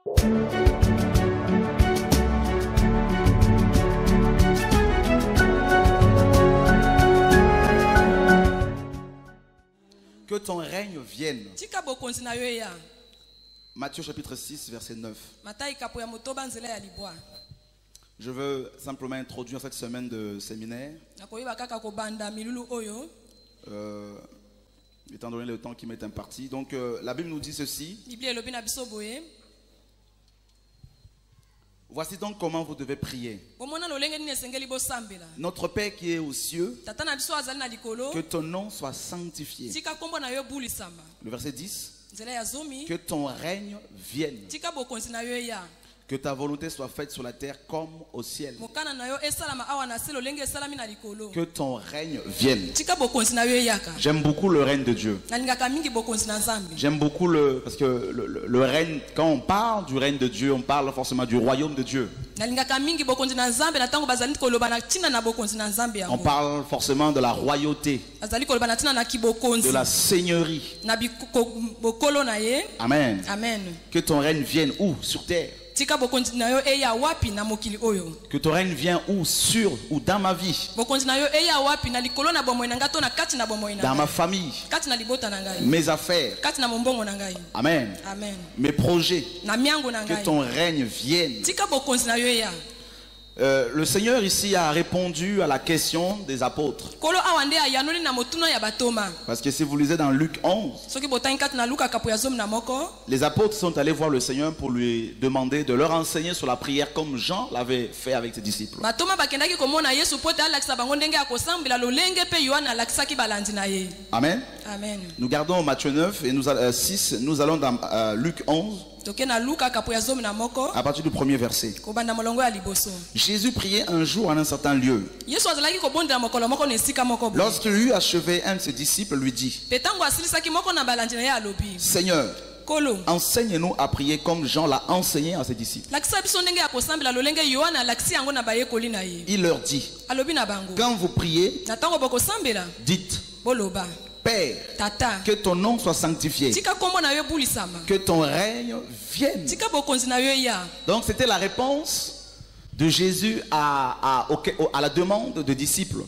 Que ton règne vienne. Matthieu chapitre 6, verset 9. Je veux simplement introduire cette semaine de séminaire. Étant donné le temps qui m'est imparti. Donc la Bible nous dit ceci. Voici donc comment vous devez prier. Notre Père qui est aux cieux, que ton nom soit sanctifié. Le verset 10. Que ton règne vienne. Que ta volonté soit faite sur la terre comme au ciel. Que ton règne vienne. J'aime beaucoup le règne de Dieu. J'aime beaucoup parce que le règne, quand on parle du règne de Dieu, on parle forcément du royaume de Dieu. On parle forcément de la royauté, de la seigneurie. Amen. Amen. Que ton règne vienne où? Sur terre. Que ton règne vienne où? Sur ou dans ma vie, dans ma famille, mes affaires. Amen. Amen. Mes projets. Que ton règne vienne. Le Seigneur ici a répondu à la question des apôtres. Parce que si vous lisez dans Luc 11, les apôtres sont allés voir le Seigneur pour lui demander de leur enseigner sur la prière comme Jean l'avait fait avec ses disciples. Amen. Amen. Nous gardons Matthieu 9 et 6. Nous allons dans Luc 11. À partir du premier verset. Jésus priait un jour en un certain lieu. Lorsqu'il eut achevé, un de ses disciples lui dit: Seigneur, enseigne-nous à prier comme Jean l'a enseigné à ses disciples. Il leur dit: quand vous priez, dites: Père, que ton nom soit sanctifié, que ton règne vienne. Donc c'était la réponse de Jésus à la demande des disciples.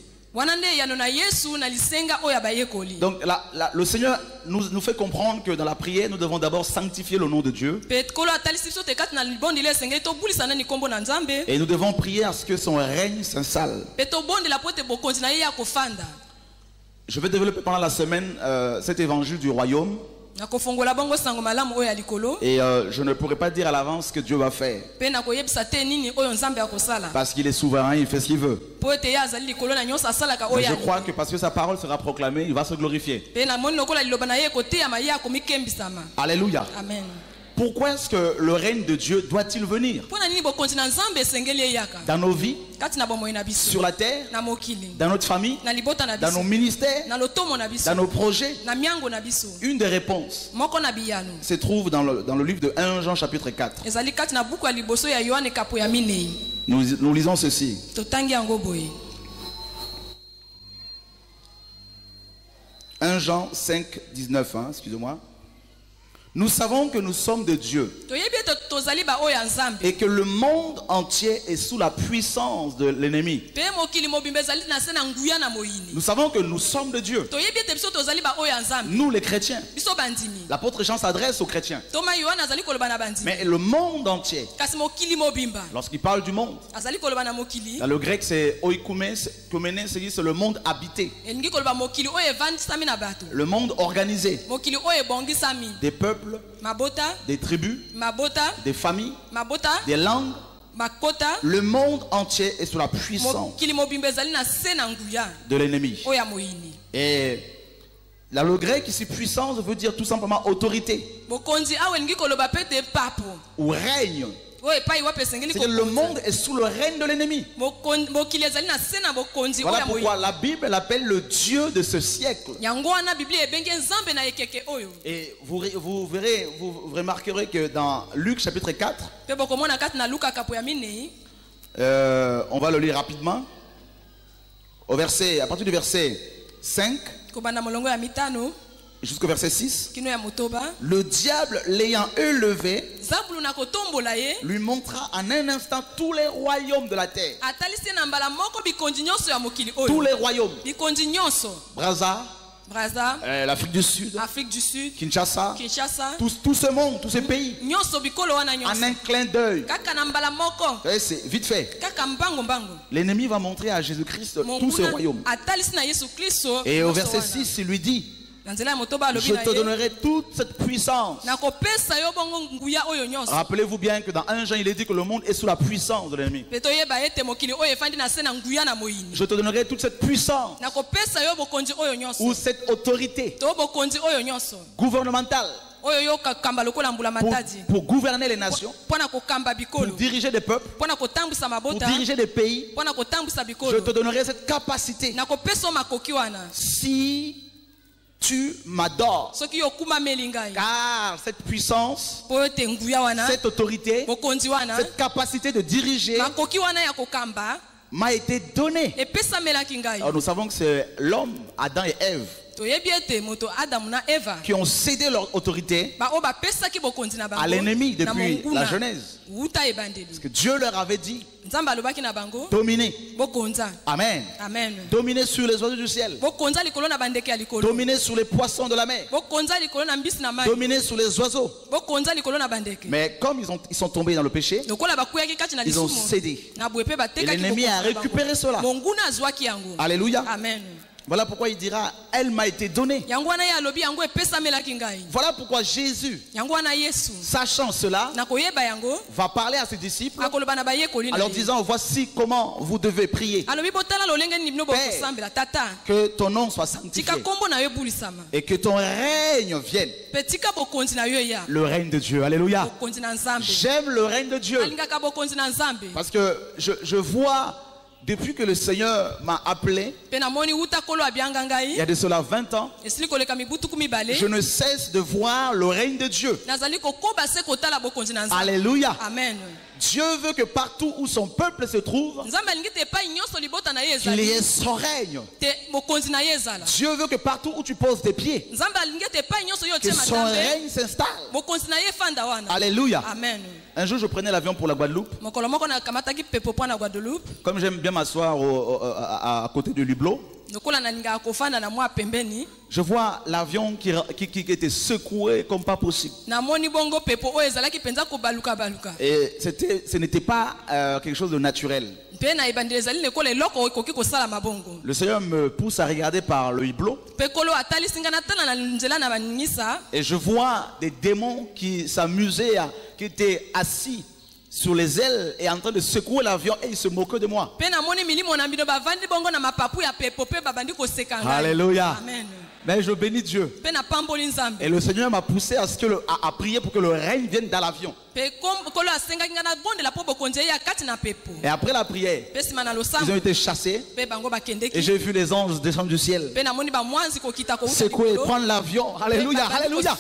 Donc le Seigneur nous fait comprendre que dans la prière, nous devons d'abord sanctifier le nom de Dieu. Et nous devons prier à ce que son règne s'installe. Je vais développer pendant la semaine cet évangile du royaume. Et je ne pourrais pas dire à l'avance ce que Dieu va faire. Parce qu'il est souverain, il fait ce qu'il veut. Mais je crois que parce que sa parole sera proclamée, il va se glorifier. Alléluia. Amen. Pourquoi est-ce que le règne de Dieu doit-il venir dans nos vies, sur la terre, dans notre famille, dans nos ministères, dans nos projets? Une des réponses se trouve dans le livre de 1 Jean chapitre 4. Nous lisons ceci. 1 Jean 5, 19, excusez-moi. Nous savons que nous sommes de Dieu et que le monde entier est sous la puissance de l'ennemi. Nous savons que nous sommes de Dieu. Nous les chrétiens. L'apôtre Jean s'adresse aux chrétiens. Mais le monde entier, lorsqu'il parle du monde, dans le grec c'est oikoumé, c'est le monde habité. Le monde organisé. Des peuples, des tribus, des familles, des langues. Le monde entier est sous la puissance de l'ennemi. Et là, le grec ici, puissance veut dire tout simplement autorité ou règne. C'est que le monde est sous le règne de l'ennemi. Voilà pourquoi la Bible l'appelle le Dieu de ce siècle. Et vous remarquerez que dans Luc chapitre 4, on va le lire rapidement. À partir du verset 5. jusqu'au verset 6. Le diable l'ayant élevé lui montra en un instant tous les royaumes de la terre. Tous les royaumes. Brazza, l'Afrique du Sud, Kinshasa, tout ce monde, tous ces pays, en un clin d'œil. C'est vite fait. L'ennemi va montrer à Jésus-Christ tous ces royaumes. Et au verset 6, il lui dit: je te donnerai toute cette puissance. Rappelez-vous bien que dans 1 Jean, il est dit que le monde est sous la puissance de l'ennemi. Je te donnerai toute cette puissance ou cette autorité gouvernementale pour gouverner les nations, pour diriger des peuples, pour diriger des pays. Je te donnerai cette capacité si tu m'adores. Car cette puissance, cette autorité, cette capacité de diriger m'a été donnée. Alors nous savons que c'est l'homme, Adam et Ève, qui ont cédé leur autorité à l'ennemi depuis la Genèse. Parce que Dieu leur avait dit: dominez. Amen. Dominez sur les oiseaux du ciel. Dominez sur les poissons de la mer. Dominez sur les oiseaux. Mais comme ils sont tombés dans le péché, ils ont cédé. Et l'ennemi a récupéré cela. Alléluia. Amen. Voilà pourquoi il dira: elle m'a été donnée. Voilà pourquoi Jésus, sachant cela, va parler à ses disciples en leur disant: voici comment vous devez prier. Père, que ton nom soit sanctifié et que ton règne vienne. Le règne de Dieu. Alléluia. J'aime le règne de Dieu parce que je vois, depuis que le Seigneur m'a appelé, il y a de cela 20 ans, je ne cesse de voir le règne de Dieu. Alléluia. Amen. Dieu veut que partout où son peuple se trouve, qu'il y ait son règne. Dieu veut que partout où tu poses tes pieds, que son règne s'installe. Alléluia. Amen. Un jour, je prenais l'avion pour la Guadeloupe. Comme j'aime bien m'asseoir à côté de l'hublot, je vois l'avion qui était secoué comme pas possible. Et ce n'était pas quelque chose de naturel. Le Seigneur me pousse à regarder par le hublot. Et je vois des démons qui s'amusaient, qui étaient assis sur les ailes et en train de secouer l'avion, et ils se moquaient de moi. Alléluia. Amen. Mais je bénis Dieu. Et le Seigneur m'a poussé à prier pour que le règne vienne dans l'avion. Et après la prière, ils ont été chassés. Et j'ai vu les anges descendre du ciel, secouer, prendre l'avion. Alléluia, alléluia.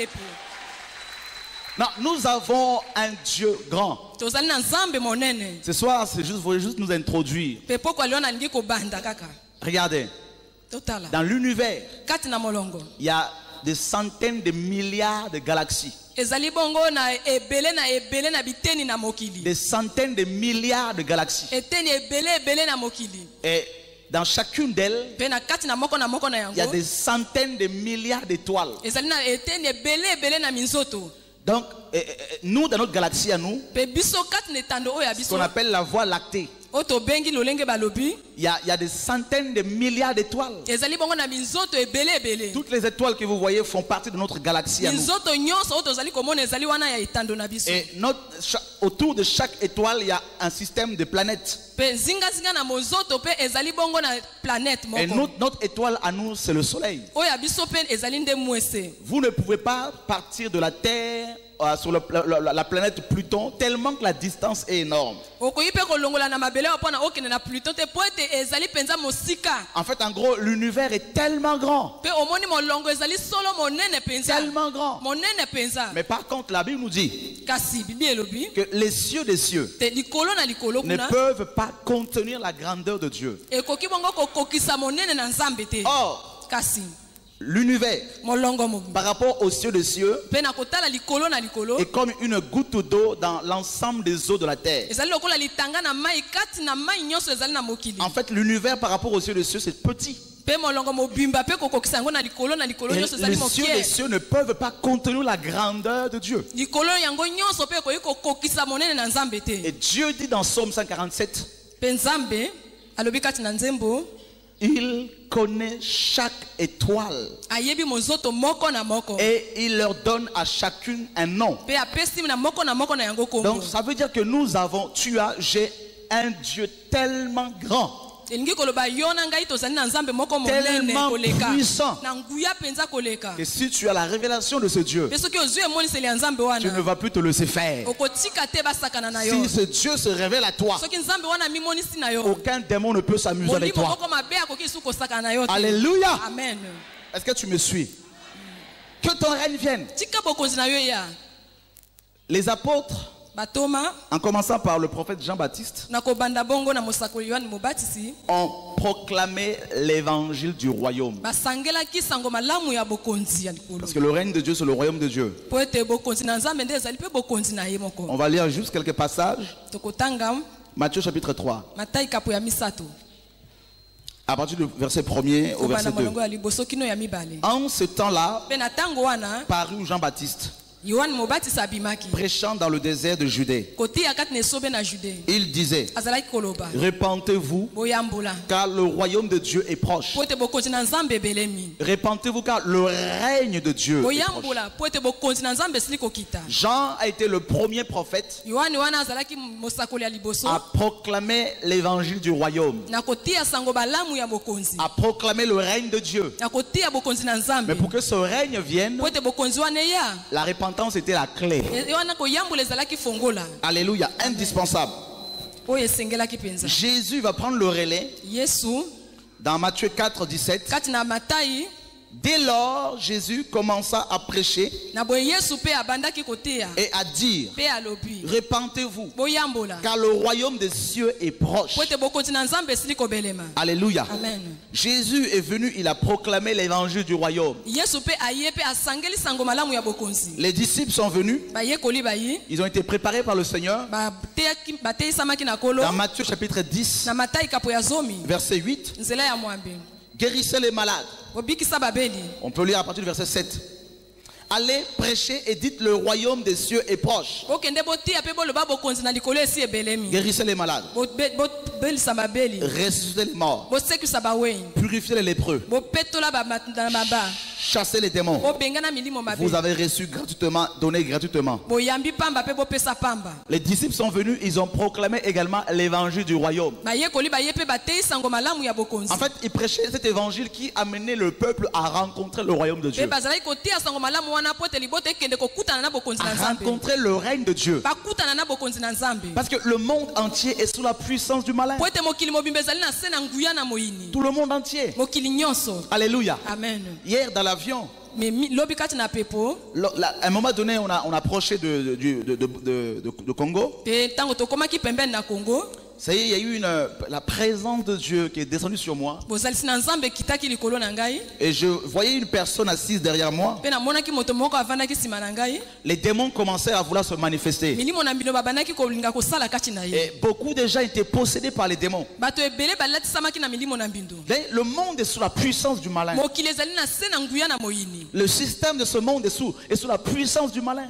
Non, nous avons un Dieu grand. Ce soir, je voulais juste nous introduire. Regardez. Dans l'univers, il y a des centaines de milliards de galaxies. Des centaines de milliards de galaxies. Et dans chacune d'elles, il y a des centaines de milliards d'étoiles. Donc, nous, dans notre galaxie à nous, ce qu'on appelle la Voie lactée, il y a des centaines de milliards d'étoiles. Toutes les étoiles que vous voyez font partie de notre galaxie à nous. Et autour de chaque étoile, il y a un système de planètes. Et notre étoile à nous, c'est le soleil. Vous ne pouvez pas partir de la Terre sur la planète Pluton, tellement que la distance est énorme. En fait, en gros, l'univers est tellement grand. Tellement grand. Mais par contre, la Bible nous dit que les cieux des cieux ne peuvent pas contenir la grandeur de Dieu. Or, l'univers par rapport aux cieux des cieux est comme une goutte d'eau dans l'ensemble des eaux de la terre. En fait, l'univers par rapport aux cieux des cieux, c'est petit. Et les cieux des cieux ne peuvent pas contenir la grandeur de Dieu. Et Dieu dit dans Psaume 147, il connaît chaque étoile et il leur donne à chacune un nom. Donc ça veut dire que j'ai un Dieu tellement grand, tellement puissant, que si tu as la révélation de ce Dieu, tu ne vas plus te laisser faire. Si ce Dieu se révèle à toi, aucun démon ne peut s'amuser avec toi. Alléluia. Amen. Est-ce que tu me suis? Que ton règne vienne. Les apôtres, en commençant par le prophète Jean-Baptiste, ont proclamé l'évangile du royaume. Parce que le règne de Dieu, c'est le royaume de Dieu. On va lire juste quelques passages. Matthieu chapitre 3. À partir du verset 1er au verset 2. En ce temps-là, parut Jean-Baptiste, prêchant dans le désert de Judée. Il disait, répentez-vous, car le royaume de Dieu est proche. Répentez-vous, car le règne de Dieu est proche. Jean a été le premier prophète à proclamer l'évangile du royaume, à proclamer le règne de Dieu. Mais pour que ce règne vienne, la repentance était la clé. Alléluia, indispensable. Jésus va prendre le relais dans Matthieu 4, 17. Dès lors, Jésus commença à prêcher et à dire, répentez-vous, car le royaume des cieux est proche. Alléluia. Amen. Jésus est venu, il a proclamé l'évangile du royaume. Les disciples sont venus, ils ont été préparés par le Seigneur. Dans Matthieu chapitre 10, verset 8, guérissez les malades. On peut lire à partir du verset 7. Allez prêcher et dites le royaume des cieux est proche. Guérissez les malades, ressuscitez les morts, purifiez les lépreux, chassez les démons. Vous avez reçu gratuitement, donné gratuitement. Les disciples sont venus, ils ont proclamé également l'évangile du royaume. En fait, ils prêchaient cet évangile qui amenait le peuple à rencontrer le royaume de Dieu, à rencontrer le règne de Dieu. Parce que le monde entier est sous la puissance du malin. Tout le monde entier. Alléluia. Amen. Hier dans l'avion, à un moment donné, on a approché de Congo. Ça y est, il y a eu la présence de Dieu qui est descendue sur moi. Et je voyais une personne assise derrière moi. Les démons commençaient à vouloir se manifester. Et beaucoup de gens étaient possédés par les démons. Le monde est sous la puissance du malin. Le système de ce monde est sous la puissance du malin.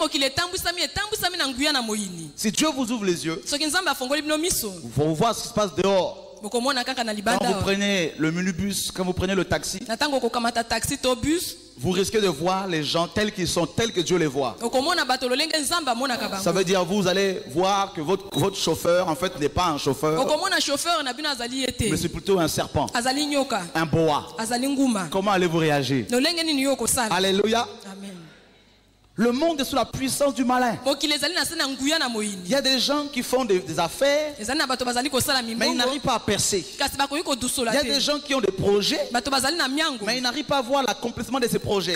Si Dieu vous ouvre les yeux, vous voir ce qui se passe dehors. Quand vous prenez le minibus, quand vous prenez le taxi, vous risquez de voir les gens tels qu'ils sont, tels que Dieu les voit. Ça veut dire vous allez voir que votre chauffeur en fait n'est pas un chauffeur, mais c'est plutôt un serpent, un boa. Comment allez-vous réagir? Alléluia. Amen. Le monde est sous la puissance du malin. Il y a des gens qui font des affaires, mais ils n'arrivent pas à percer. Il y a des gens qui ont des projets, mais ils n'arrivent pas à voir l'accomplissement de ces projets.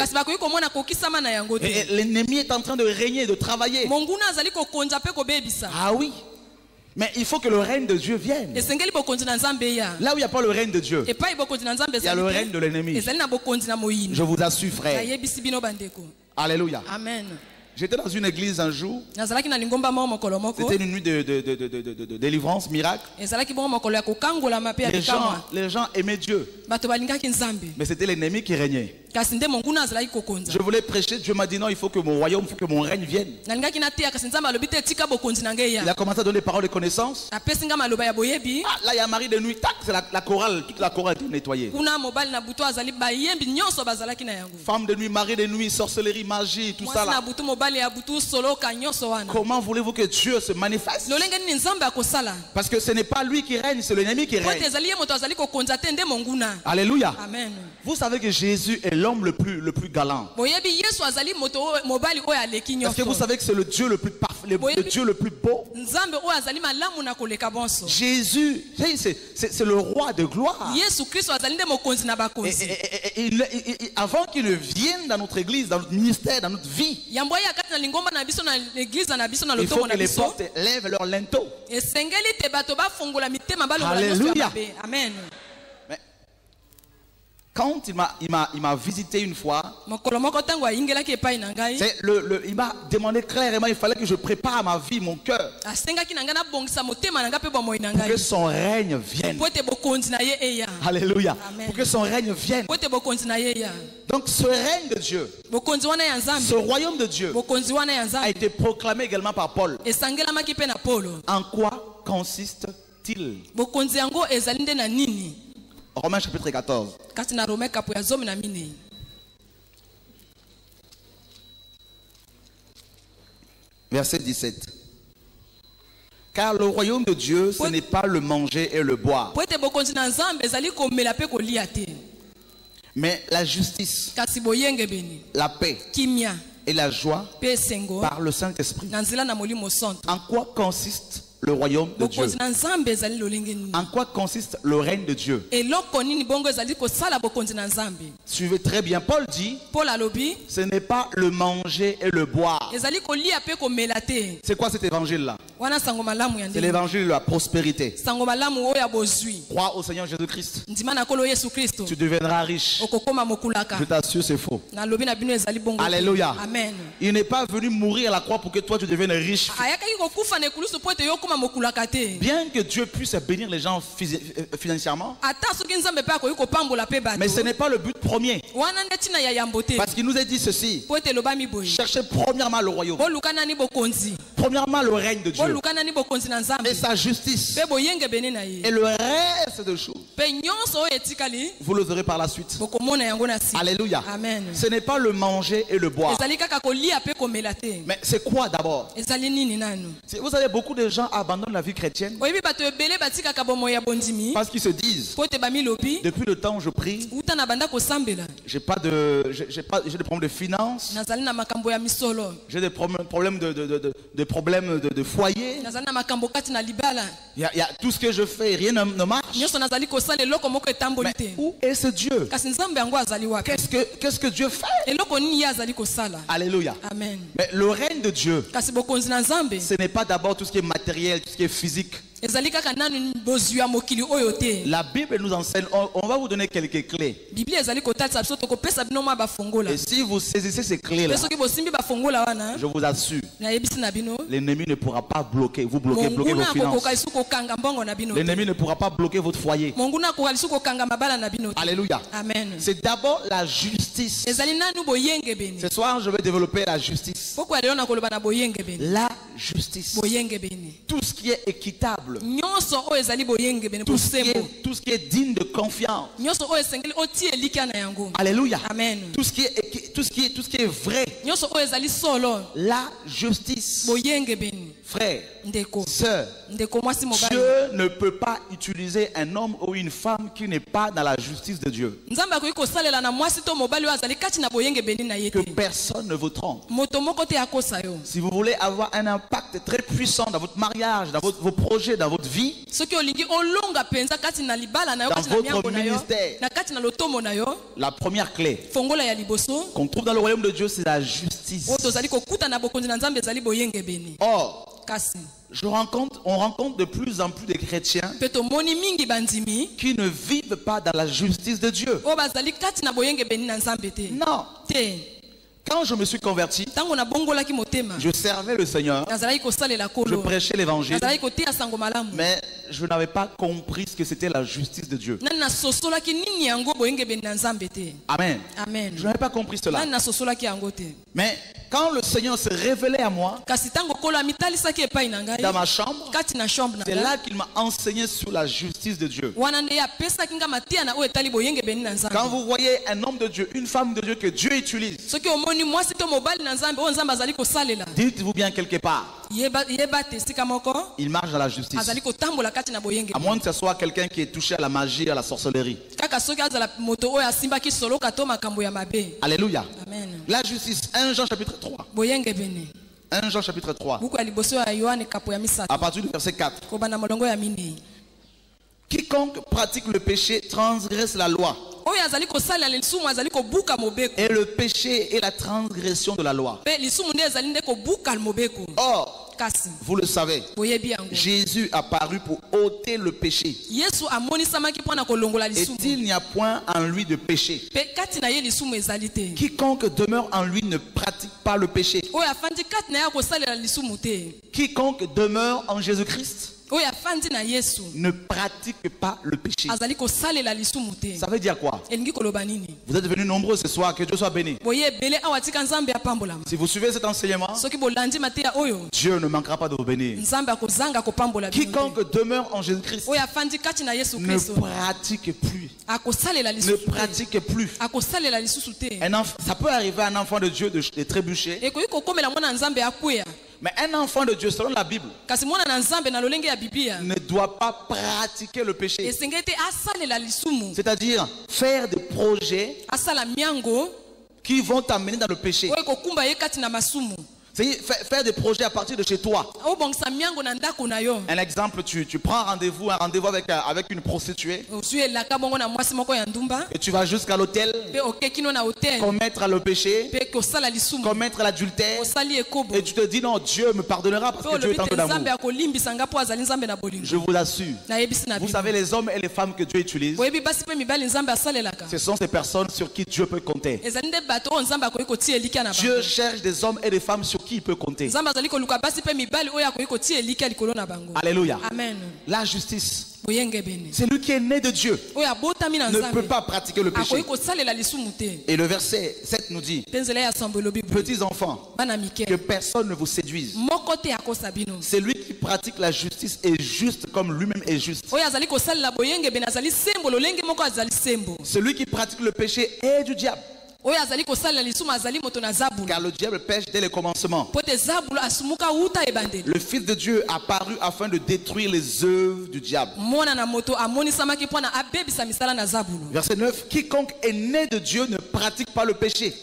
Et l'ennemi est en train de régner, de travailler. Ah oui. Mais il faut que le règne de Dieu vienne. Là où il n'y a pas le règne de Dieu, il y a le règne de l'ennemi. Je vous assure, frère. Alléluia. Amen. J'étais dans une église un jour. C'était une nuit de délivrance, miracle. Les gens aimaient Dieu. Mais c'était l'ennemi qui régnait. Je voulais prêcher, Dieu m'a dit non, il faut que mon royaume, il faut que mon règne vienne. Il a commencé à donner des paroles de connaissance. Ah, là, il y a Marie de nuit, tac, c'est la chorale, toute la chorale était nettoyée. Femme de nuit, mari de nuit, sorcellerie, magie, tout ça là. Comment voulez-vous que Dieu se manifeste? Parce que ce n'est pas lui qui règne, c'est l'ennemi qui règne. Alléluia. Amen. Vous savez que Jésus est l'homme le plus galant. Parce que vous savez que c'est le Dieu le plus parfait, le Dieu le plus beau. Jésus, c'est le roi de gloire. Et avant qu'il ne vienne dans notre église, dans notre ministère, dans notre vie, il faut que les portes lèvent leur linteau. Alléluia. Amen. Quand il m'a visité une fois, il m'a demandé clairement, il fallait que je prépare ma vie, mon cœur, pour que son règne vienne. Alléluia. Amen. Pour que son règne vienne. Donc ce règne de Dieu, ce royaume de Dieu a été proclamé également par Paul. En quoi consiste-t-il? Romains chapitre 14. Verset 17. Car le royaume de Dieu, ce n'est pas le manger et le boire, mais la justice, la paix et la joie par le Saint-Esprit. En quoi consiste le royaume de Dieu? En quoi consiste le règne de Dieu? Suivez très bien. Paul dit, ce n'est pas le manger et le boire. C'est quoi cet évangile-là? C'est l'évangile de la prospérité. Crois au Seigneur Jésus-Christ, tu deviendras riche. Je t'assure, c'est faux. Alléluia. Amen. Il n'est pas venu mourir à la croix pour que toi tu deviennes riche. Bien que Dieu puisse bénir les gens financièrement, mais ce n'est pas le but premier. Parce qu'il nous a dit ceci: cherchez premièrement le royaume, premièrement le règne de Dieu et sa justice, et le reste de choses vous les aurez par la suite. Alléluia. Amen. Ce n'est pas le manger et le boire. Mais c'est quoi d'abord? Vous savez, beaucoup de gens abandonnent la vie chrétienne parce qu'ils se disent, depuis le temps où je prie, j'ai des problèmes de finances, j'ai des problèmes de foyer, il y a tout ce que je fais, rien ne marche. Mais où est ce Dieu? Qu'est-ce que Dieu fait? Alléluia. Amen. Mais le règne de Dieu, ce n'est pas d'abord tout ce qui est matériel, tout ce qui est physique. La Bible nous enseigne, on va vous donner quelques clés. Et si vous saisissez ces clés-là, je vous assure, l'ennemi ne pourra pas bloquer vos finances. L'ennemi ne pourra pas bloquer votre foyer. Alléluia. Amen. C'est d'abord la justice. Ce soir, je vais développer la justice. La justice. Tout ce qui est équitable. Tout ce qui est digne de confiance. Alléluia. Amen. Tout ce qui est vrai. La justice. Frère, sœur, Dieu ne peut pas utiliser un homme ou une femme qui n'est pas dans la justice de Dieu. Que personne ne vous trompe. Si vous voulez avoir un impact très puissant dans votre mariage, dans vos projets, dans votre vie, dans votre ministère, la première clé qu'on trouve dans le royaume de Dieu, c'est la justice. justice. Or, on rencontre de plus en plus de chrétiens qui ne vivent pas dans la justice de Dieu. Non. Quand je me suis converti, je servais le Seigneur, je prêchais l'évangile, mais je n'avais pas compris ce que c'était la justice de Dieu. Amen. Amen. Je n'avais pas compris cela. Mais quand le Seigneur s'est révélé à moi, dans ma chambre, c'est là qu'il m'a enseigné sur la justice de Dieu. Quand vous voyez un homme de Dieu, une femme de Dieu que Dieu utilise, dites-vous bien quelque part, il marche dans la justice. À moins que ce soit quelqu'un qui est touché à la magie, à la sorcellerie. Alléluia. Amen. La justice, 1 Jean chapitre 3. 1 Jean chapitre 3. À partir du verset 4. Quiconque pratique le péché transgresse la loi. Et le péché est la transgression de la loi. Or, vous le savez, Jésus a apparu pour ôter le péché. Et il n'y a point en lui de péché. Quiconque demeure en lui ne pratique pas le péché. Quiconque demeure en Jésus-Christ ne pratique pas le péché. Ça veut dire quoi? Vous êtes devenus nombreux ce soir, que Dieu soit béni. Si vous suivez cet enseignement, Dieu ne manquera pas de vous bénir. Quiconque demeure en Jésus-Christ ne pratique plus. Ne pratique plus. Ça peut arriver à un enfant de Dieu de trébucher. Mais un enfant de Dieu, selon la Bible, ne doit pas pratiquer le péché. C'est-à-dire faire des projets qui vont t'amener dans le péché. C'est faire des projets à partir de chez toi. Un exemple, tu prends un rendez-vous avec une prostituée. Et tu vas jusqu'à l'hôtel, commettre le péché, commettre l'adultère. Et tu te dis non, Dieu me pardonnera parce que Dieu est en d'amour. Je vous assure. Vous savez, les hommes et les femmes que Dieu utilise, ce sont ces personnes sur qui Dieu peut compter. Dieu cherche des hommes et des femmes sur qui il peut compter. Alléluia. Amen. La justice. C'est lui qui est né de Dieu ne peut pas pratiquer le péché. Et le verset 7 nous dit: petits enfants, que personne ne vous séduise. C'est lui qui pratique la justice est juste comme lui-même est juste. Celui qui pratique le péché est du diable. Car le diable pêche dès le commencement. Le Fils de Dieu est apparu afin de détruire les œuvres du diable. Verset 9. Quiconque est né de Dieu ne pratique pas le péché.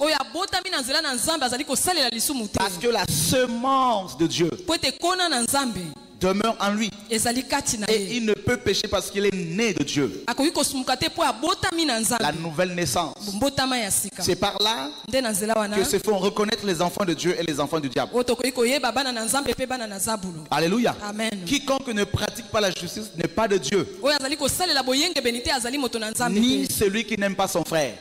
Parce que la semence de Dieu demeure en lui. Et il ne peut pécher parce qu'il est né de Dieu. La nouvelle naissance. C'est par là que se font reconnaître les enfants de Dieu et les enfants du diable. Alléluia. Amen. Quiconque ne pratique pas la justice n'est pas de Dieu. Ni celui qui n'aime pas son frère.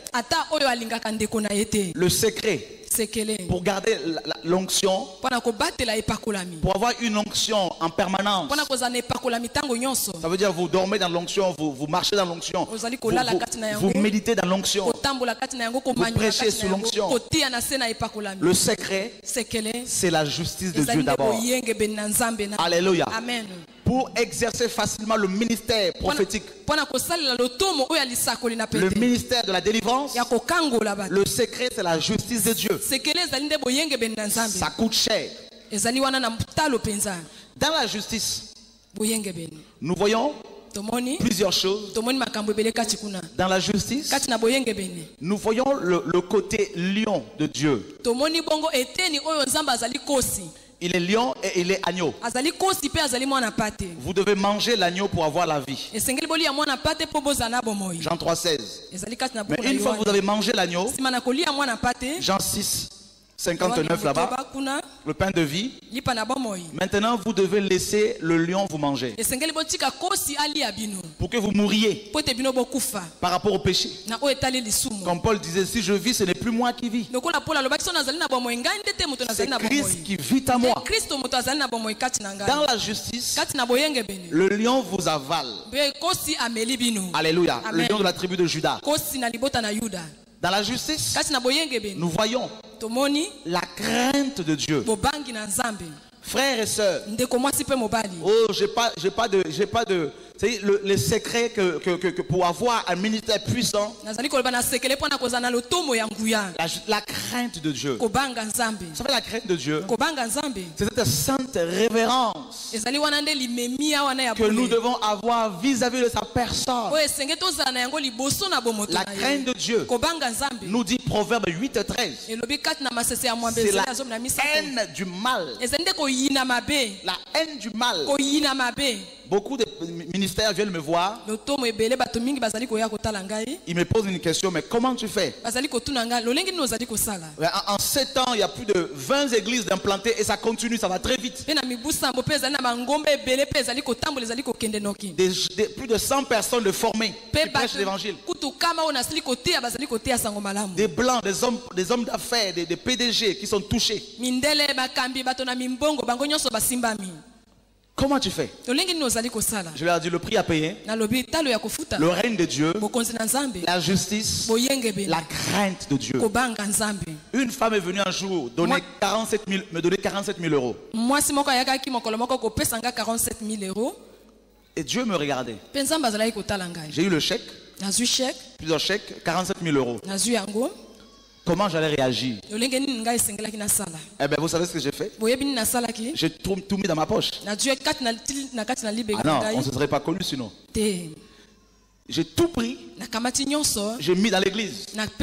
Le secret pour garder l'onction, pour avoir une onction en permanence. Ça veut dire vous dormez dans l'onction, vous marchez dans l'onction, vous méditez dans l'onction, vous prêchez sur l'onction. Le secret, c'est la justice de Dieu d'abord. Alléluia. Amen. Pour exercer facilement le ministère prophétique, le ministère de la délivrance, le secret c'est la justice de Dieu. Ça coûte cher. Dans la justice, nous voyons plusieurs choses. Dans la justice, nous voyons le côté lion de Dieu. Il est lion et il est agneau. Vous devez manger l'agneau pour avoir la vie. Jean 3,16. Mais une fois que vous avez mangé l'agneau, Jean 6. 59 là-bas, le pain de vie. Maintenant, vous devez laisser le lion vous manger pour que vous mouriez par rapport au péché. Comme Paul disait, si je vis, ce n'est plus moi qui vis. C'est Christ qui vit à moi. Dans la justice, le lion vous avale. Alléluia. Le lion de la tribu de Juda. Dans la justice, nous voyons la crainte de Dieu. Frères et sœurs, oh, j'ai pas de le secret que pour avoir un ministère puissant, la crainte de Dieu. Vous savez, la crainte de Dieu, c'est cette sainte révérence que nous devons avoir vis-à-vis de sa personne. La crainte de Dieu, nous dit Proverbe 8:13, c'est la haine du mal. La haine du mal. Beaucoup de ministères viennent me voir. Ils me posent une question, mais comment tu fais? En 7 ans, il y a plus de 20 églises implantées et ça continue, ça va très vite. Plus de 100 personnes de formées qui prêchent l'évangile. Des blancs, des hommes d'affaires, des PDG qui sont touchés. Comment tu fais? Je leur ai dit, le prix à payer, le règne de Dieu, la justice, la crainte de Dieu. Une femme est venue un jour me donner 47 000 euros. Et Dieu me regardait. J'ai eu le chèque, plusieurs chèques, 47 000 euros. Comment j'allais réagir? Eh bien, vous savez ce que j'ai fait? J'ai tout mis dans ma poche. Ah non, on ne se serait pas connu sinon. J'ai tout pris. J'ai mis dans l'église.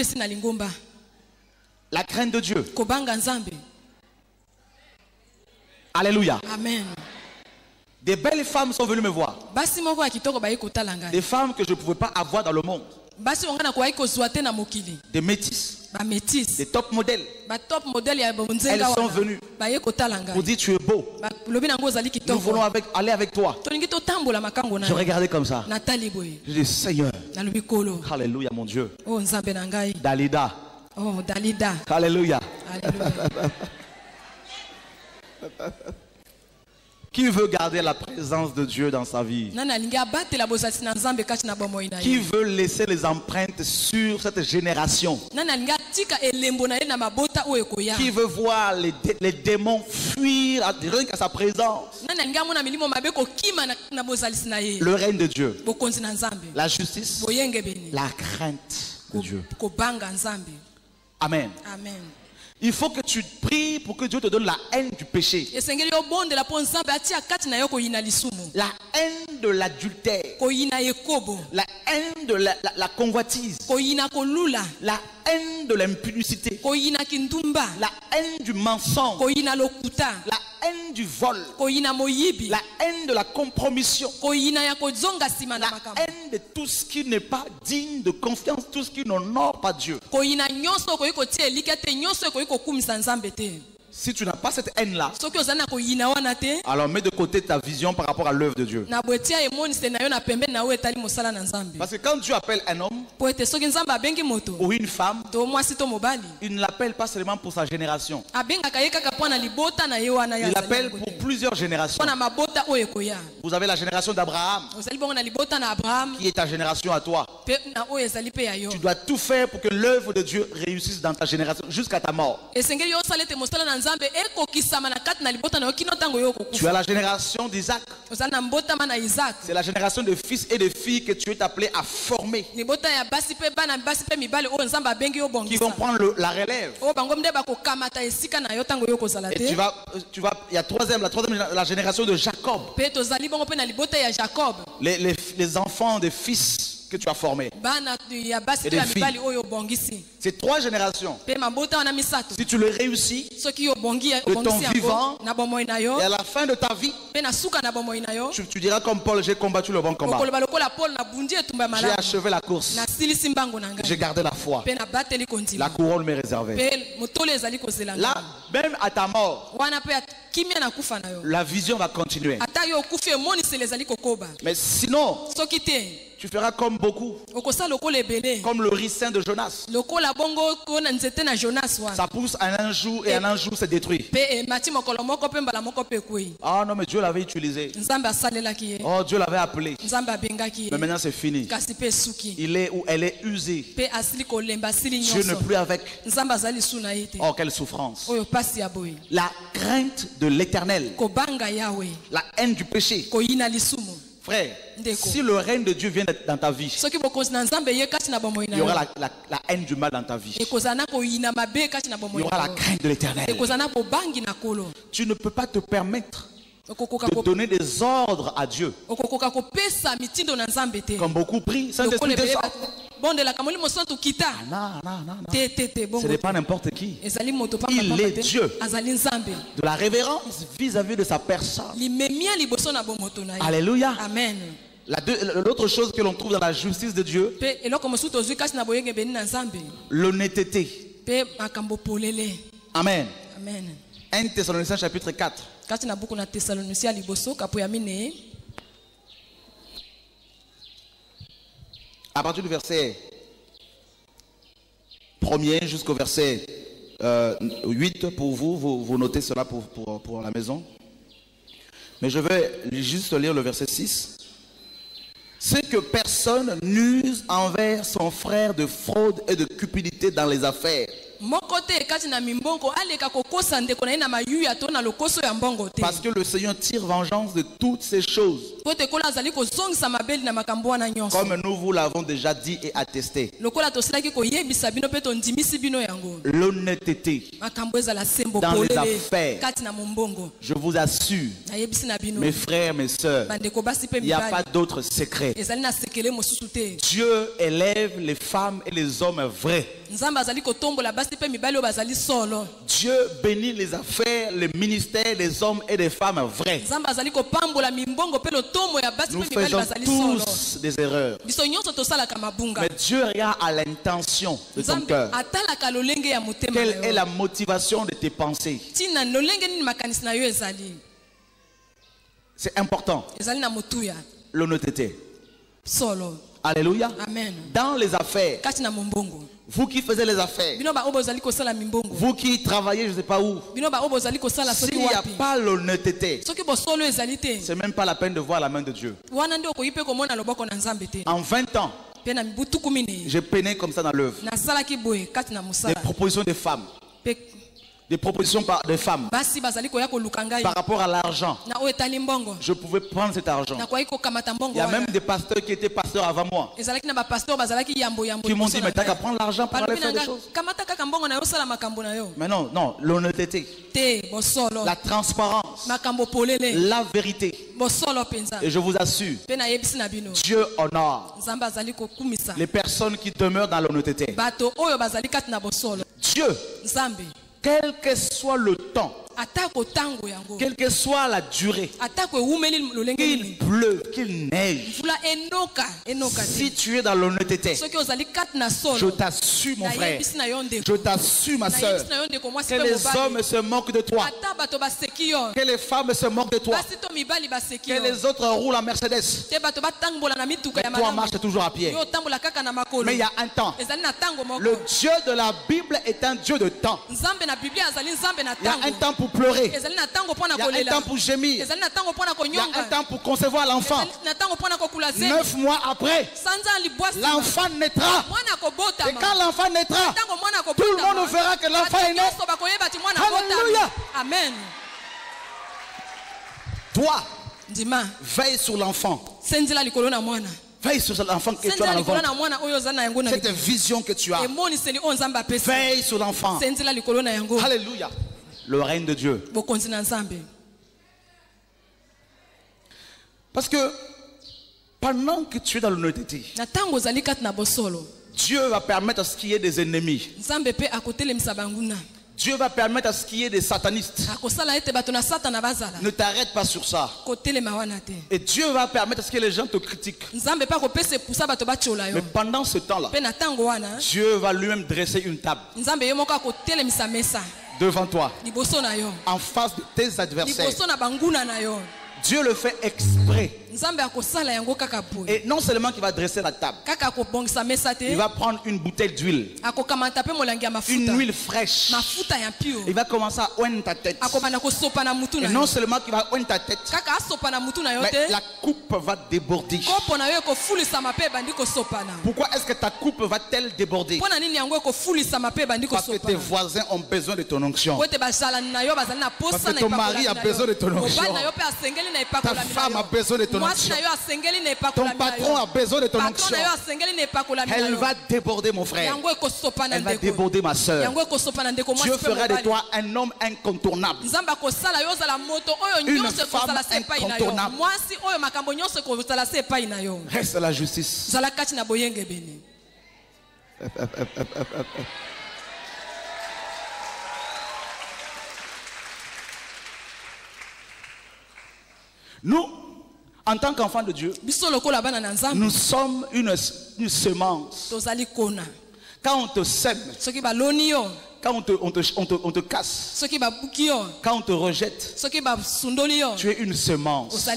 La crainte de Dieu. Alléluia. Amen. Des belles femmes sont venues me voir. Des femmes que je ne pouvais pas avoir dans le monde. Des métisses. Des top modèles. Elles sont venues pour dire tu es beau. Nous voulons aller avec toi. Je regardais comme ça. Je dis Seigneur. Alléluia mon Dieu. Dalida. Oh Dalida. Alléluia. Qui veut garder la présence de Dieu dans sa vie? Qui veut laisser les empreintes sur cette génération? Qui veut voir les démons fuir rien qu'à sa présence? Le règne de Dieu, la justice, la crainte de Dieu. Amen. Amen. Il faut que tu pries pour que Dieu te donne la haine du péché. La haine de l'adultère. La haine de la convoitise. La haine de l'impudicité. La haine du mensonge. La haine du vol. La haine de la compromission. La haine de tout ce qui n'est pas digne de confiance, tout ce qui n'honore pas Dieu. Si tu n'as pas cette haine-là, alors mets de côté ta vision par rapport à l'œuvre de Dieu. Parce que quand Dieu appelle un homme ou une femme, il ne l'appelle pas seulement pour sa génération. Il l'appelle pour plusieurs générations. Vous avez la génération d'Abraham, qui est ta génération à toi. Tu dois tout faire pour que l'œuvre de Dieu réussisse dans ta génération jusqu'à ta mort. Tu as la génération d'Isaac. C'est la génération de fils et de filles que tu es appelé à former, qui vont prendre la relève. Et il y a la génération de Jacob. Les enfants des fils que tu as formés et des filles. C'est 3 générations. Si tu le réussis de ton vivant et à la fin de ta vie, tu diras comme Paul, j'ai combattu le bon combat. J'ai achevé la course. J'ai gardé la foi. La couronne m'est réservée. Là, même à ta mort, la vision va continuer. Mais sinon, tu feras comme beaucoup, comme le ricin de Jonas. Ça pousse en un jour et en un jour c'est détruit. Ah non, mais Dieu l'avait utilisé. Oh, Dieu l'avait appelé. Mais maintenant c'est fini. Il est ou elle est usée. Dieu n'est plus avec. Oh, quelle souffrance. La crainte de l'éternel. La haine du péché. Frère, si le règne de Dieu vient dans ta vie, il y aura la haine du mal dans ta vie. Il y aura la crainte de l'éternel. Tu ne peux pas te permettre de donner des ordres à Dieu. Comme beaucoup prient, Saint-Esprit descend. Non. Ce n'est pas n'importe qui. Il est Dieu. De la révérence vis-à-vis de sa personne. Alléluia. Amen. L'autre chose que l'on trouve dans la justice de Dieu, l'honnêteté. Amen. 1 Thessaloniciens chapitre 4. À partir du verset 1er jusqu'au verset 8, pour vous notez cela pour la maison. Mais je vais juste lire le verset 6. C'est que personne n'use envers son frère de fraude et de cupidité dans les affaires. Parce que le Seigneur tire vengeance de toutes ces choses. Comme nous vous l'avons déjà dit et attesté. L'honnêteté dans les affaires. Je vous assure, mes frères, mes sœurs, il n'y a pas d'autre secret. Dieu élève les femmes et les hommes vrais. Dieu bénit les affaires, les ministères, les hommes et les femmes vrais. Nous faisons tous des erreurs. Mais Dieu regarde à l'intention de ton cœur. Quelle est la motivation de tes pensées? C'est important. L'honnêteté. Alléluia. Amen. Dans les affaires, vous qui faisiez les affaires, vous qui travaillez je ne sais pas où, s'il n'y a pas l'honnêteté, c'est même pas la peine de voir la main de Dieu. En 20 ans, j'ai peiné comme ça dans l'œuvre. Des propositions de femmes. Des propositions de femmes par rapport à l'argent. Je pouvais prendre cet argent. Il y a même des pasteurs qui étaient pasteurs avant moi qui m'ont dit mais t'as qu'à prendre l'argent pour aller faire des choses. Mais non, l'honnêteté, la transparence, la vérité. Et je vous assure, Dieu honore les personnes qui demeurent dans l'honnêteté. Dieu, quel que soit le temps, quelle que soit la durée, qu'il pleuve, qu'il neige, si tu es dans l'honnêteté, je t'assure mon frère, je t'assure ma soeur, que les hommes se moquent de toi, que les femmes se moquent de toi, que les autres roulent en Mercedes, mais toi marches toujours à pied. Mais il y a un temps. Le Dieu de la Bible est un Dieu de temps. Il y a un temps pour pleurer. Il y a un temps pour gémir. Il y a un temps pour concevoir l'enfant. 9 mois après, l'enfant naîtra. Et quand l'enfant naîtra, tout le monde verra que l'enfant est né. Alléluia. Amen. Toi, veille sur l'enfant. Veille sur l'enfant que tu as dans le ventre. Cette vision que tu as. Veille sur l'enfant. Alléluia. Le règne de Dieu. Parce que pendant que tu es dans l'honnêteté, Dieu va permettre à ce qu'il y ait des ennemis. Dieu va permettre à ce qu'il y ait des satanistes. Ne t'arrête pas sur ça. Et Dieu va permettre à ce que les gens te critiquent. Mais pendant ce temps-là, Dieu va lui-même dresser une table devant toi, en face de tes adversaires. Dieu le fait exprès. Et non seulement qu'il va dresser la table, il va prendre une bouteille d'huile, une huile fraîche. Il va commencer à oindre ta tête. Et non seulement qu'il va oindre ta tête, mais la coupe va déborder. Pourquoi est-ce que ta coupe va-t-elle déborder? Parce que tes voisins ont besoin de ton onction. Parce que ton mari a besoin de ton onction. Ta femme a besoin de ton onction. Ton patron a besoin de ton onction. Elle va déborder, mon frère. Elle va déborder, ma soeur. Dieu fera de toi un homme incontournable, une femme incontournable. Reste la justice. Nous, en tant qu'enfants de Dieu, nous sommes une semence. Quand on te sème, quand on te casse, quand on te rejette, tu es une semence.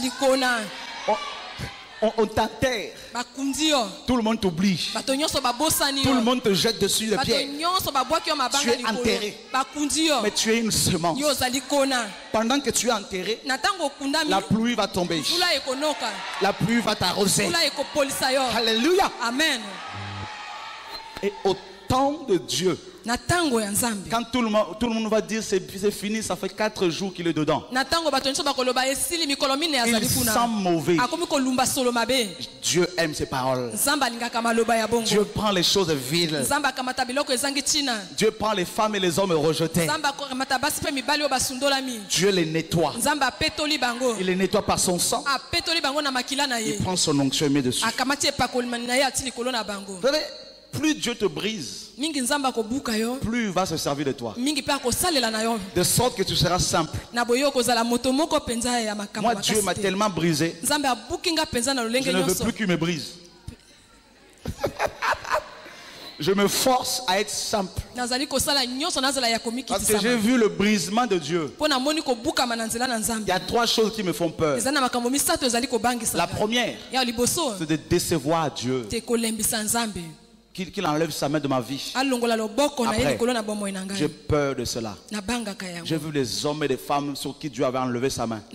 On t'enterre. Tout le monde t'oublie. Tout le monde te jette dessus les pierres. Tu es enterré. Mais tu es une semence. Pendant que tu es enterré, la pluie va tomber. La pluie va t'arroser. Alléluia. Amen. Et au temps de Dieu, quand tout le monde va dire c'est fini, ça fait 4 jours qu'il est dedans, il sent mauvais. Dieu aime ses paroles. Dieu prend les choses viles. Dieu prend les femmes et les hommes rejetés. Dieu les nettoie. Il les nettoie par son sang. Il prend son onction et met dessus. Vous savez, plus Dieu te brise, plus il va se servir de toi, de sorte que tu seras simple. Moi, Dieu m'a tellement brisé, je ne veux plus qu'il me brise. Je me force à être simple. Parce que j'ai vu le brisement de Dieu. Il y a 3 choses qui me font peur. La première, c'est de décevoir Dieu. Qu'il enlève sa main de ma vie. Après, j'ai peur de cela. J'ai vu les hommes et les femmes sur qui Dieu avait enlevé sa main.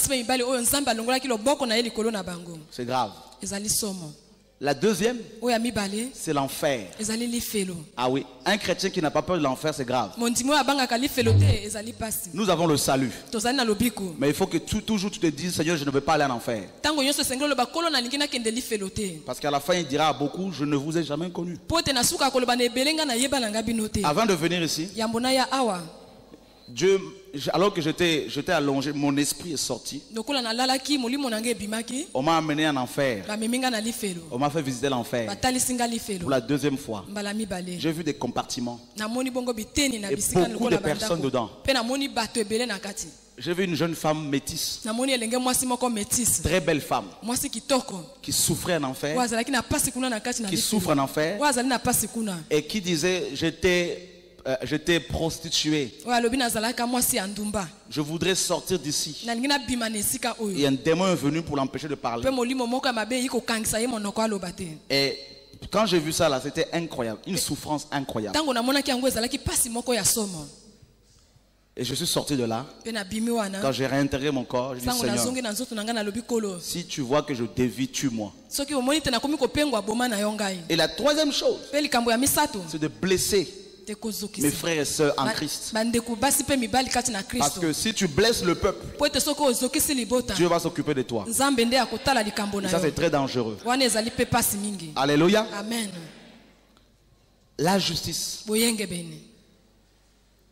C'est grave. La deuxième, c'est l'enfer. Ah oui, un chrétien qui n'a pas peur de l'enfer, c'est grave. Nous avons le salut. Mais il faut que toujours tu te dises, Seigneur, je ne veux pas aller en enfer. Parce qu'à la fin, il dira à beaucoup, je ne vous ai jamais connu. Avant de venir ici, Dieu, alors que j'étais allongé, mon esprit est sorti. On m'a amené en enfer. On m'a fait visiter l'enfer pour la 2e fois. J'ai vu des compartiments et beaucoup de personnes dedans. J'ai vu une jeune femme métisse, très belle femme, qui souffrait en enfer, qui souffre en enfer et qui disait, j'étais prostituée. Je voudrais sortir d'ici. Et un démon est venu pour l'empêcher de parler. Et quand j'ai vu ça là, c'était incroyable. Une souffrance incroyable. Et je suis sorti de là. Quand j'ai réintégré mon corps, je dis, Seigneur, si tu vois que je dévie, tue-moi. Et la 3e chose, c'est de blesser mes frères et sœurs en Christ. Parce que si tu blesses le peuple, Dieu va s'occuper de toi. Et ça, c'est très dangereux. Alléluia. Amen. La justice.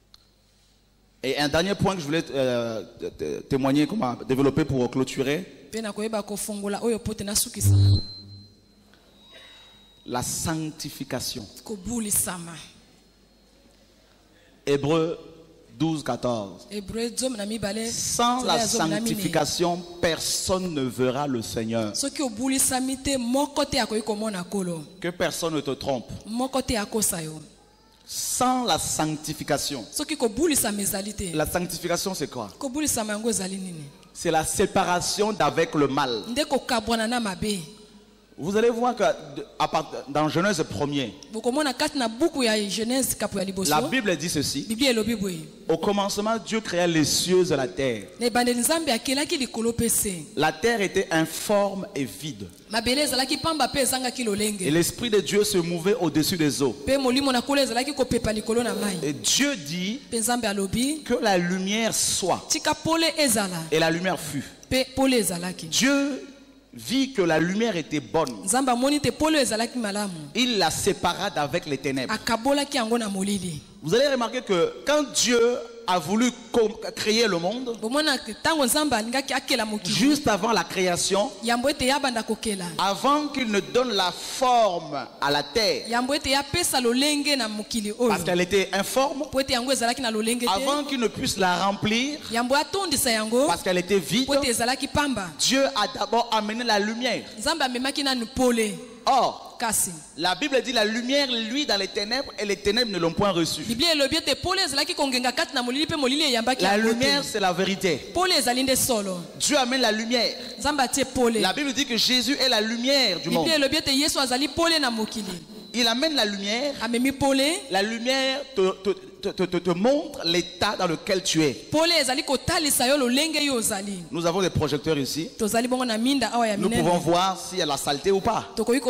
Et un dernier point que je voulais témoigner, développer pour clôturer, La sanctification. Hébreux 12, 14. Sans la sanctification, personne ne verra le Seigneur. Que personne ne te trompe. Sans la sanctification. La sanctification, c'est quoi? C'est la séparation d'avec le mal. Vous allez voir que dans Genèse 1er, la Bible dit ceci. Au commencement, Dieu créa les cieux et la terre. La terre était informe et vide. Et l'Esprit de Dieu se mouvait au-dessus des eaux. Et Dieu dit que la lumière soit. Et la lumière fut. Dieu vit que la lumière était bonne. Il la sépara d'avec les ténèbres. Vous allez remarquer que quand Dieu a voulu créer le monde, juste avant la création, avant qu'il ne donne la forme à la terre, parce qu'elle était informe, avant qu'il ne puisse la remplir, parce qu'elle était vide, Dieu a d'abord amené la lumière. Or, la Bible dit la lumière luit dans les ténèbres et les ténèbres ne l'ont point reçue. La lumière, c'est la vérité. Dieu amène la lumière. La Bible dit que Jésus est la lumière du monde. Il amène la lumière. La lumière te montre l'état dans lequel tu es. Nous avons des projecteurs ici. Nous pouvons voir s'il y a la saleté ou pas.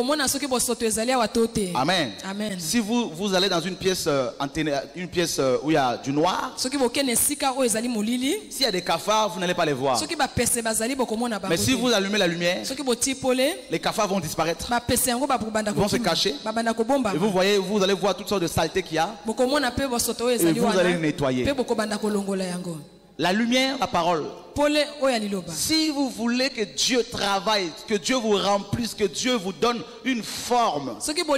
Amen. Amen. Si vous allez dans une pièce, où il y a du noir, s'il y a des cafards, vous n'allez pas les voir. Mais si vous allumez la lumière, les cafards vont disparaître. Ils vont se cacher. Et vous allez voir toutes sortes de saletés qu'il y a. Et vous allez nettoyer. La lumière, la parole. Si vous voulez que Dieu travaille, que Dieu vous remplisse, que Dieu vous donne une forme,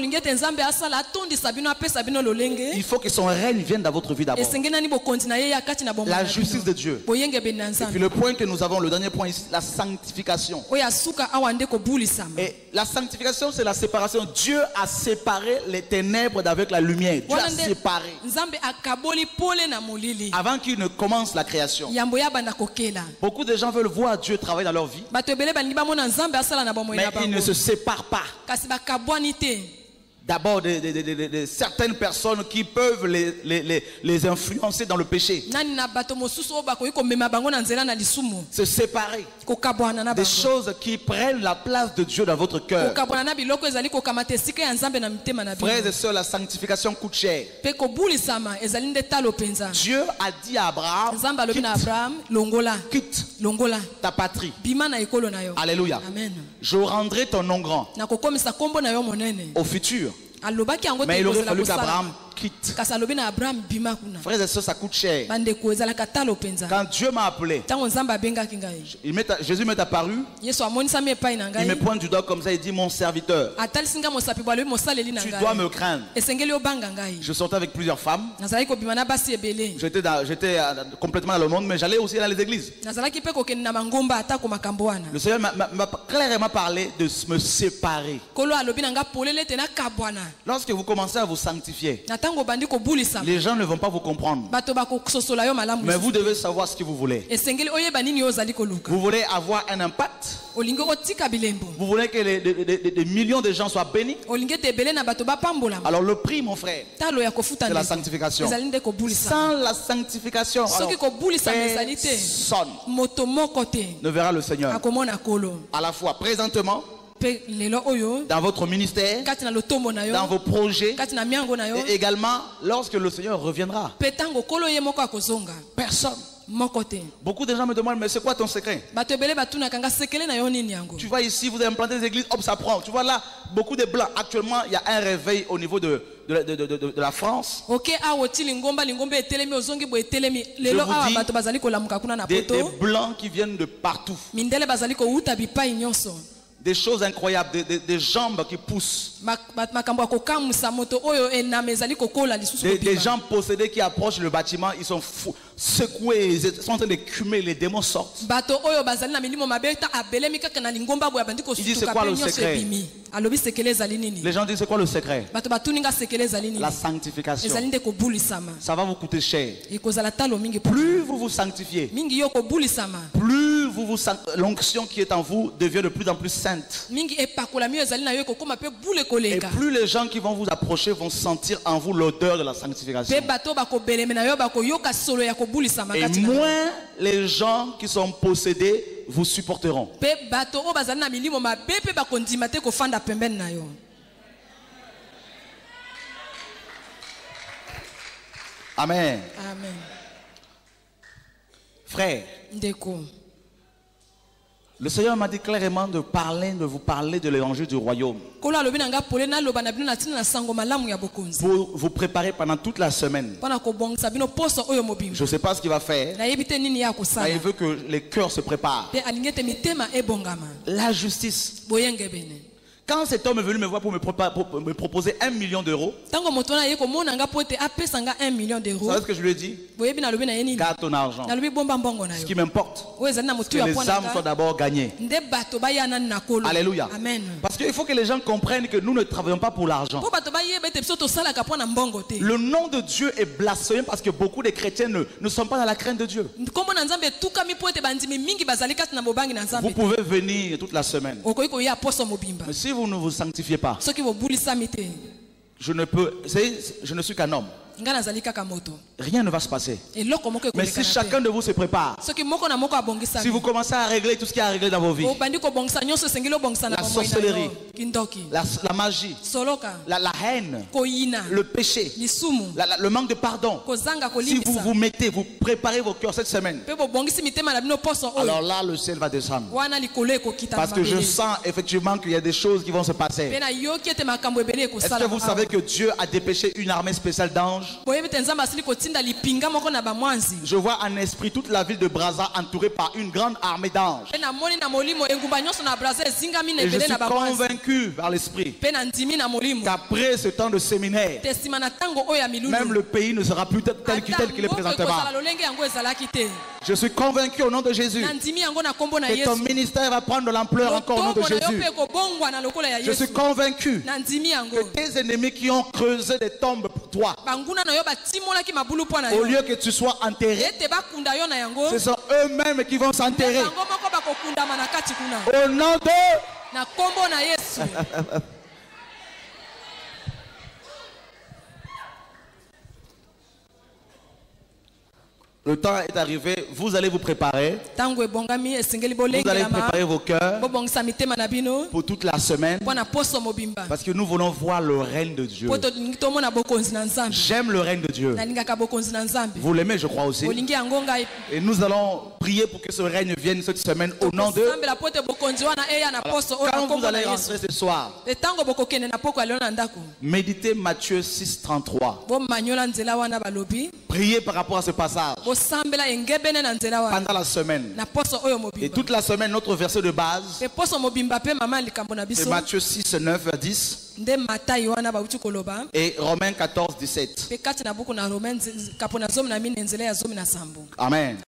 il faut que son règne vienne dans votre vie d'abord. La justice de Dieu. Et puis le point que nous avons, le dernier point ici, la sanctification. Et la sanctification, c'est la séparation. Dieu a séparé les ténèbres d'avec la lumière. Dieu a séparé. Avant qu'il ne commence la création. Beaucoup de gens veulent voir Dieu travailler dans leur vie, mais ils ne se séparent pas. D'abord, certaines personnes qui peuvent les influencer dans le péché. Se séparer. Des choses qui prennent la place de Dieu dans votre cœur. Frères et sœurs, la sanctification coûte cher. Dieu a dit à Abraham, quitte ta patrie. Alléluia. Je rendrai ton nom grand au futur. Mais il aurait fallu qu'Abraham quitte. Frères et sœurs, ça coûte cher. Quand Dieu m'a appelé, Jésus m'est apparu. Il me pointe du doigt comme ça. Il dit: mon serviteur, tu dois me craindre. Je sortais avec plusieurs femmes. J'étais complètement dans le monde, mais j'allais aussi dans les églises. Le Seigneur m'a clairement parlé de me séparer. Lorsque vous commencez à vous sanctifier, les gens ne vont pas vous comprendre. Mais vous devez savoir ce que vous voulez. Vous voulez avoir un impact. Vous voulez que des millions de gens soient bénis. Alors le prix, mon frère, c'est la sanctification. Sans la sanctification, personne ne verra le Seigneur. À la fois présentement, dans votre ministère, dans vos projets, et également lorsque le Seigneur reviendra. Personne. Beaucoup de gens me demandent, mais c'est quoi ton secret? Tu vois ici, vous avez implanté des églises, hop, ça prend. Tu vois là, beaucoup de blancs. Actuellement, il y a un réveil au niveau de la France. Je vous dis, des blancs qui viennent de partout. Des choses incroyables, des jambes qui poussent. Des gens possédés qui approchent le bâtiment, ils sont fous, secoués, ils sont en train d'écumer, les démons sortent. Il dit c'est quoi le secret? Les gens disent c'est quoi le secret? La sanctification. Ça va vous coûter cher. Plus vous vous sanctifiez, plus l'onction qui est en vous devient de plus en plus sainte. Et plus les gens qui vont vous approcher vont sentir en vous l'odeur de la sanctification. Et moins les gens qui sont possédés vous supporteront. Amen. Amen. Frère, le Seigneur m'a dit clairement de vous parler de l'évangile du royaume. Pour vous préparer pendant toute la semaine. Je ne sais pas ce qu'il va faire. Mais il veut que les cœurs se préparent. La justice. Quand cet homme est venu me voir pour me proposer 1 million d'euros, vous savez ce que je lui ai dit? Garde ton argent. Ce qui m'importe, c'est que les âmes soient d'abord gagnées. Alléluia. Amen. Parce qu'il faut que les gens comprennent que nous ne travaillons pas pour l'argent. Le nom de Dieu est blasphémé parce que beaucoup de chrétiens ne sont pas dans la crainte de Dieu. Vous pouvez venir toute la semaine. Mais si vous ne vous sanctifiez pas, je ne suis qu'un homme. Rien ne va se passer. Mais si chacun de vous se prépare, si vous commencez à régler tout ce qui est à régler dans vos vies, la sorcellerie, la magie, la haine, le péché, le manque de pardon, si vous vous mettez, vous préparez vos cœurs cette semaine, alors là le ciel va descendre. Parce que je sens effectivement qu'il y a des choses qui vont se passer. Est-ce que vous savez que Dieu a dépêché une armée spéciale d'anges? Je vois en esprit toute la ville de Brazza entourée par une grande armée d'anges. Et je suis convaincu par l'esprit qu'après ce temps de séminaire, même le pays ne sera plus tel qu'il est présentement. Je suis convaincu au nom de Jésus que ton ministère va prendre de l'ampleur encore au nom de Jésus. Je suis convaincu que tes ennemis qui ont creusé des tombes pour toi, au lieu que tu sois enterré, ce sont eux-mêmes qui vont s'enterrer. Au nom de... Le temps est arrivé, vous allez vous préparer. Vous allez préparer vos cœurs pour toute la semaine. Parce que nous voulons voir le règne de Dieu. J'aime le règne de Dieu. Vous l'aimez, je crois aussi. Et nous allons prier pour que ce règne vienne cette semaine au nom de... Alors, quand vous allez rentrer ce soir, méditez Matthieu 6:33. Priez par rapport à ce passage. Pendant la semaine. Et toute la semaine, notre verset de base, c'est Matthieu 6, 9 à 10. Et Romains 14, 17. Amen.